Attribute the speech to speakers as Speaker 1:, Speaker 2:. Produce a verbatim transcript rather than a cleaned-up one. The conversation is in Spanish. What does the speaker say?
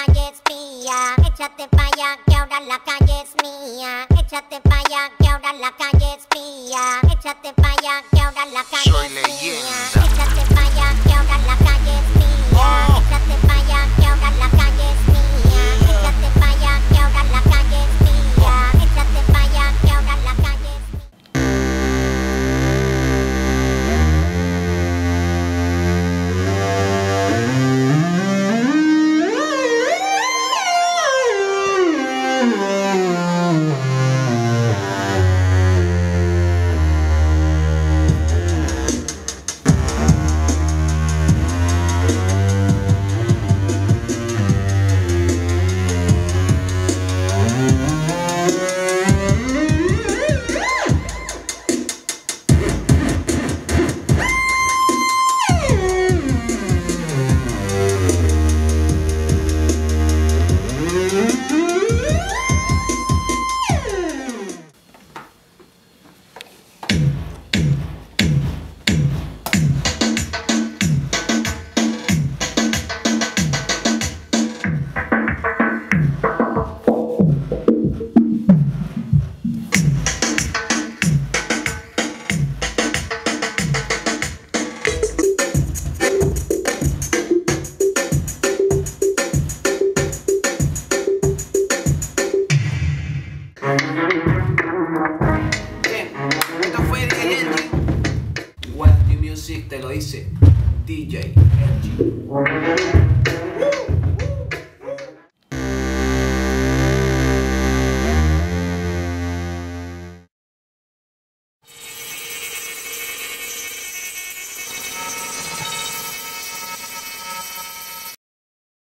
Speaker 1: calle es mía. Échate pa' allá que ahora la calle es mía. Échate pa' allá que ahora la calle es mía. Échate pa' allá que ahora la calle
Speaker 2: Soy
Speaker 1: es mía.
Speaker 2: leyenda.
Speaker 1: Échate pa' allá que ahora la calle es mía. Échate pa' allá que ahora la calle es mía. Échate pa' allá que ahora la calle es mía. Échate pa' allá que ahora la calle es mía.
Speaker 3: Bien, esto fue D J Engie. Web Music te lo dice D J Engie.